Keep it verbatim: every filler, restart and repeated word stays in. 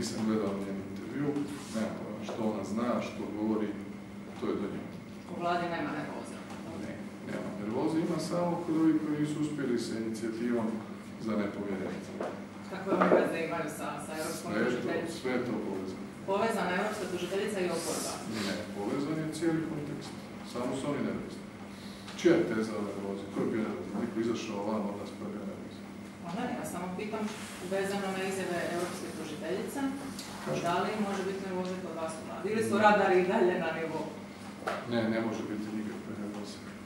nisam gledao njen intervju, nema pojma što ona zna, što govori, to je do nje. U Vladi nema nervoze? Ne, nema nervoze, ima samo kod ovih koji nisu uspjeli sa inicijativom za nepovjerenje. Kakve oni veze imaju sa, sa europskom tužiteljicom? Sve je to povezano. Povezana europska tužiteljica i oporba? Ne, povezan je cijeli kontekst. Samo su oni nervozni. Čija je teza o nervozi? Ko je bio nervozan? Niko izašao van od nas pa je bio nervozan. Ona ne, ja samo pitam vezano na izjave europske tužiteljice. Da li može biti nervoze kod vas u Vladi? Ili su radari i dalje na nivou? Ne, ne može biti nikakve nervoze.